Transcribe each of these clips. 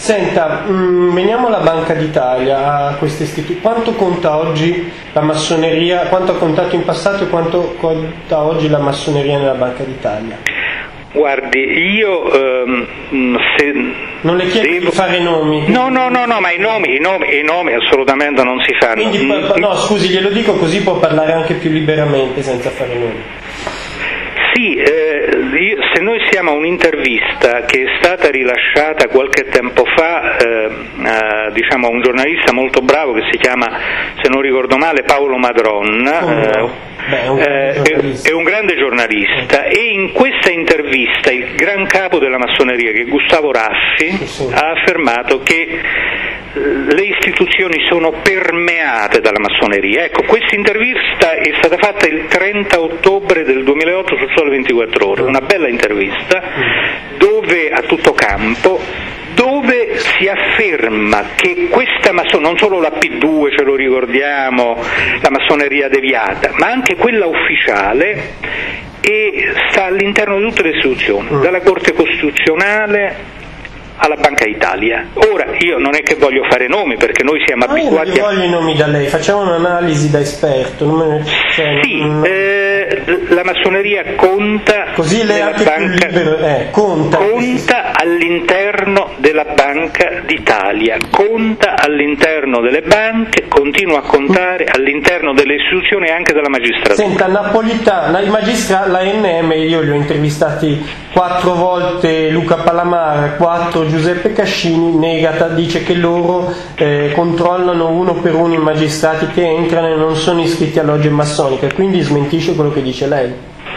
Senta, veniamo alla Banca d'Italia, a questo istituto. Quanto conta oggi la massoneria, quanto ha contato in passato e quanto conta oggi la massoneria nella Banca d'Italia? Guardi, io non le chiedo di fare nomi. No, ma i nomi assolutamente non si fanno. Quindi, no, scusi, glielo dico così può parlare anche più liberamente senza fare nomi. Sì, se noi siamo a un'intervista che è stata rilasciata qualche tempo fa, diciamo a un giornalista molto bravo che si chiama, se non ricordo male, Paolo Madron, è un grande giornalista, e in questa intervista il gran capo della massoneria, che è Gustavo Raffi, ha affermato che le istituzioni sono permeate dalla massoneria. Ecco, questa intervista è stata fatta il 30 ottobre del 2008 su Sole 24 Ore, una bella intervista dove a tutto campo, dove si afferma che questa non solo la P2, ce lo ricordiamo, la massoneria deviata, ma anche quella ufficiale, e sta all'interno di tutte le istituzioni, dalla Corte Costituzionale alla Banca d'Italia. Ora, io non è che voglio fare nomi, perché noi siamo abituati io voglio i nomi da lei, facciamo un'analisi da esperto. La massoneria conta, così lei anche banca, più libero, conta all'interno della Banca d'Italia, conta all'interno delle banche, continua a contare all'interno delle istituzioni e anche della magistratura. Senta, Napolitano, la NM, io li ho intervistati 4 volte, Luca Palamara, 4 Giuseppe Cascini, dice che loro controllano uno per uno i magistrati che entrano e non sono iscritti a logge massonica, quindi smentisce quello che dice lei.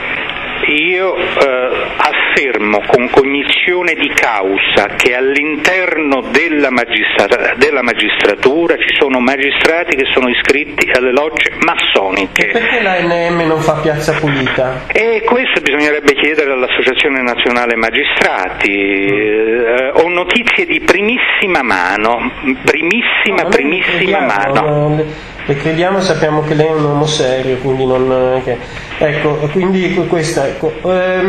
Io affermo con cognizione di causa che all'interno della magistratura ci sono magistrati che sono iscritti alle logge massoniche. E perché la NM non fa piazza pulita? E questo bisognerebbe chiedere all'Associazione Nazionale Magistrati. Ho notizie di primissima mano, primissima mano. Le crediamo, sappiamo che lei è un uomo serio, quindi non... Ecco, quindi questa... la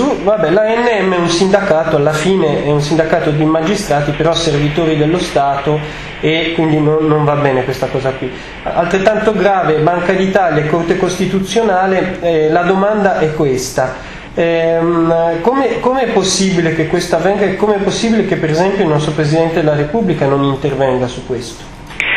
NM è un sindacato, alla fine è un sindacato di magistrati, però servitori dello Stato, e quindi non va bene questa cosa qui. Altrettanto grave, Banca d'Italia e Corte Costituzionale, la domanda è questa. Come è possibile che questo avvenga, e come è possibile che per esempio il nostro Presidente della Repubblica non intervenga su questo?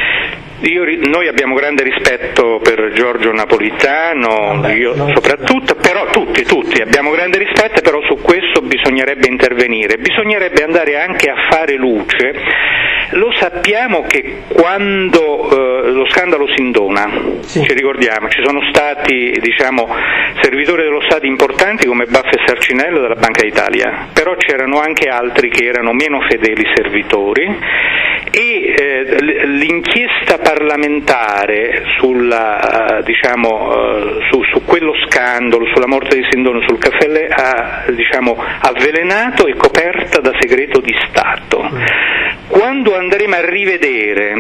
Noi abbiamo grande rispetto per Giorgio Napolitano, io soprattutto, però tutti abbiamo grande rispetto, però su questo bisognerebbe intervenire, bisognerebbe andare anche a fare luce. Lo sappiamo che quando lo scandalo Sindona, ci ricordiamo, ci sono stati servitori dello Stato importanti come Baffa e Sarcinello della Banca d'Italia, però c'erano anche altri che erano meno fedeli servitori, e l'inchiesta parlamentare sulla, su quello scandalo, sulla morte di Sindona, sul caffè ha avvelenato e coperta da segreto di Stato. Quando andremo a rivedere,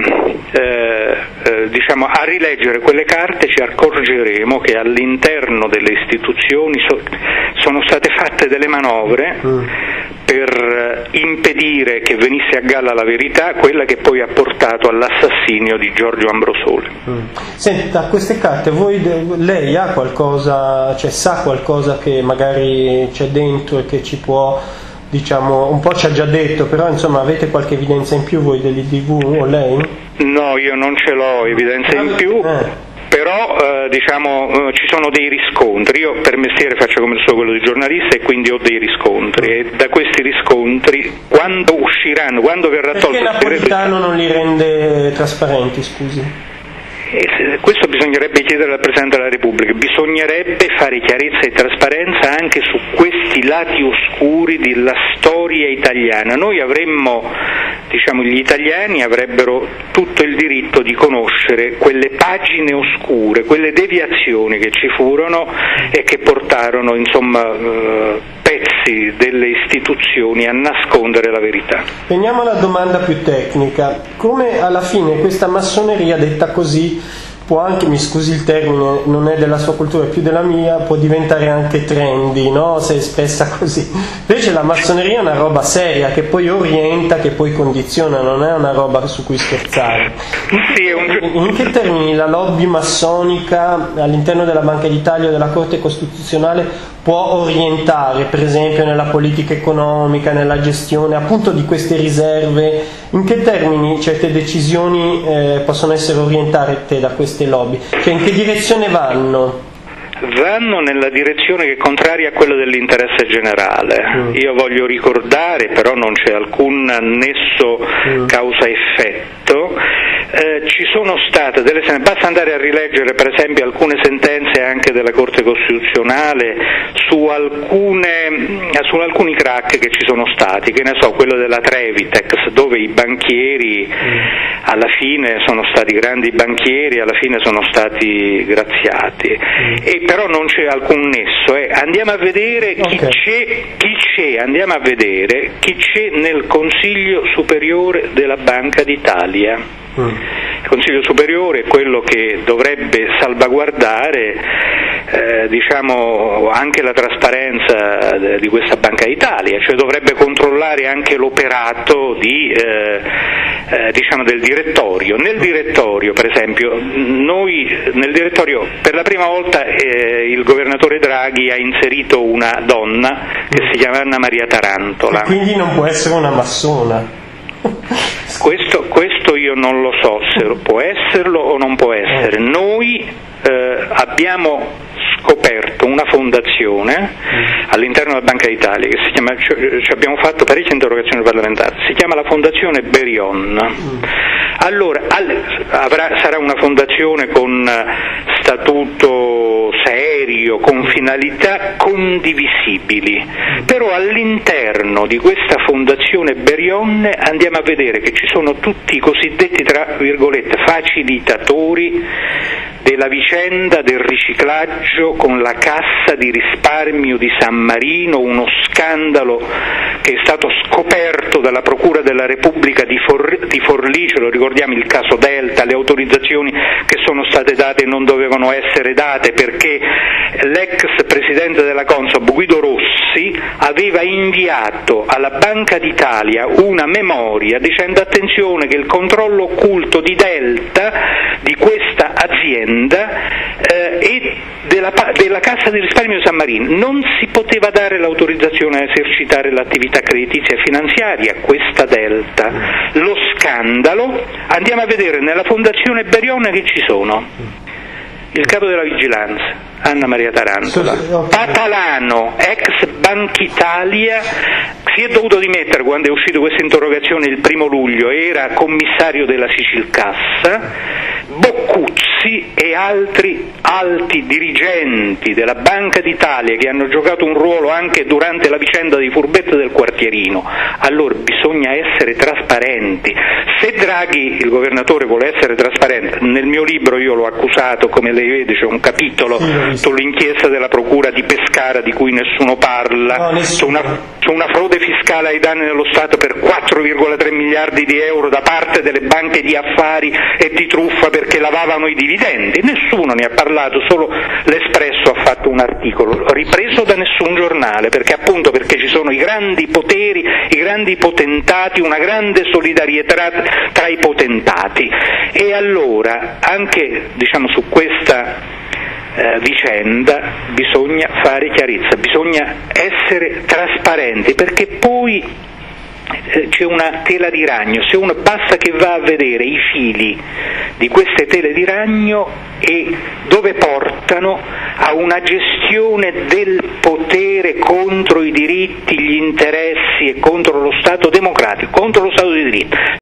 a rileggere quelle carte, ci accorgeremo che all'interno delle istituzioni sono state fatte delle manovre per impedire che venisse a galla la verità, quella che poi ha portato all'assassinio di Giorgio Ambrosoli. Senta, queste carte, lei ha qualcosa, sa qualcosa che magari c'è dentro e che ci può, un po' ci ha già detto, però insomma avete qualche evidenza in più voi dell'IDV o lei? No, io non ce l'ho evidenza in più. Però ci sono dei riscontri. Io per mestiere faccio come quello di giornalista, e quindi ho dei riscontri, e da questi riscontri, quando usciranno, quando verrà tolto il segreto, perché Napolitano non li rende trasparenti, scusi? Questo bisognerebbe chiedere al Presidente della Repubblica, bisognerebbe fare chiarezza e trasparenza anche su questi lati oscuri della storia italiana. Noi avremmo, gli italiani avrebbero tutto il diritto di conoscere quelle pagine oscure, quelle deviazioni che ci furono e che portarono pezzi delle istituzioni a nascondere la verità. Veniamo alla domanda più tecnica. Come alla fine questa massoneria, detta così, può anche, mi scusi il termine, non è della sua cultura, è più della mia, può diventare anche trendy, no? Se è spessa così. Invece la massoneria è una roba seria, che poi orienta, che poi condiziona, non è una roba su cui scherzare. In che termini la lobby massonica all'interno della Banca d'Italia o della Corte Costituzionale può orientare, per esempio, nella politica economica, nella gestione appunto di queste riserve? In che termini certe decisioni possono essere orientate da queste lobby? Cioè, in che direzione vanno? Vanno nella direzione che è contraria a quella dell'interesse generale. Io voglio ricordare, però non c'è alcun nesso causa-effetto, ci sono state basta andare a rileggere per esempio alcune sentenze anche della Corte Costituzionale su alcuni crack che ci sono stati, che ne so, quello della Trevitex, dove i banchieri alla fine sono stati grandi banchieri, alla fine sono stati graziati, e però non c'è alcun nesso. Andiamo a vedere chi c'è nel Consiglio Superiore della Banca d'Italia. Il Consiglio Superiore è quello che dovrebbe salvaguardare anche la trasparenza di questa Banca d'Italia, cioè dovrebbe controllare anche l'operato del direttorio. Nel direttorio, per esempio, per la prima volta il governatore Draghi ha inserito una donna che si chiama Anna Maria Tarantola. E quindi non può essere una massona. Questo io non lo so se può esserlo o non può essere. Noi abbiamo scoperto una fondazione all'interno della Banca d'Italia che si chiama, ci abbiamo fatto parecchie interrogazioni parlamentari, si chiama la Fondazione Berion. Allora sarà una fondazione con statuto serio, con finalità condivisibili, però all'interno di questa Fondazione Berion andiamo a vedere che ci sono tutti i cosiddetti, tra virgolette, facilitatori della vicenda del riciclaggio con la Cassa di risparmio di San Marino, uno scandalo che è stato scoperto dalla Procura della Repubblica di Forlì, ce lo ricordiamo, il caso Delta, le autorizzazioni che sono state date e non dovevano essere date perché l'ex presidente della Consob Guido Rossi aveva inviato alla Banca d'Italia una memoria dicendo: attenzione che il controllo occulto di Delta, di questa azienda e della Cassa di risparmio di San Marino, non si poteva dare l'autorizzazione a esercitare l'attività creditizia e finanziaria, questa Delta. Lo scandalo, andiamo a vedere nella Fondazione Berione che ci sono il capo della vigilanza, Anna Maria Tarantola, Patalano, ex Banchitalia, si è dovuto dimettere quando è uscita questa interrogazione il 1° luglio, era commissario della Sicilcassa, Boccuzzi e altri alti dirigenti della Banca d'Italia che hanno giocato un ruolo anche durante la vicenda dei furbetti del quartierino. Allora bisogna essere trasparenti. Se Draghi, il governatore, vuole essere trasparente, nel mio libro io l'ho accusato, come lei vede c'è un capitolo sull'inchiesta della Procura di Pescara di cui nessuno parla, su una frode fiscale ai danni dello Stato per 4,3 miliardi di euro da parte delle banche di affari e di truffa perché lavavano i dividendi. Nessuno ne ha parlato, solo l'Espresso ha fatto un articolo ripreso da nessun giornale, perché ci sono i grandi poteri, i grandi potentati, una grande solidarietà tra i potentati. E allora anche su questa vicenda bisogna fare chiarezza, bisogna essere trasparenti, perché poi c'è una tela di ragno. Se uno basta che va a vedere i fili di queste tele di ragno e dove portano a una gestione del potere contro i diritti, gli interessi e contro lo Stato democratico, contro lo Stato di diritto.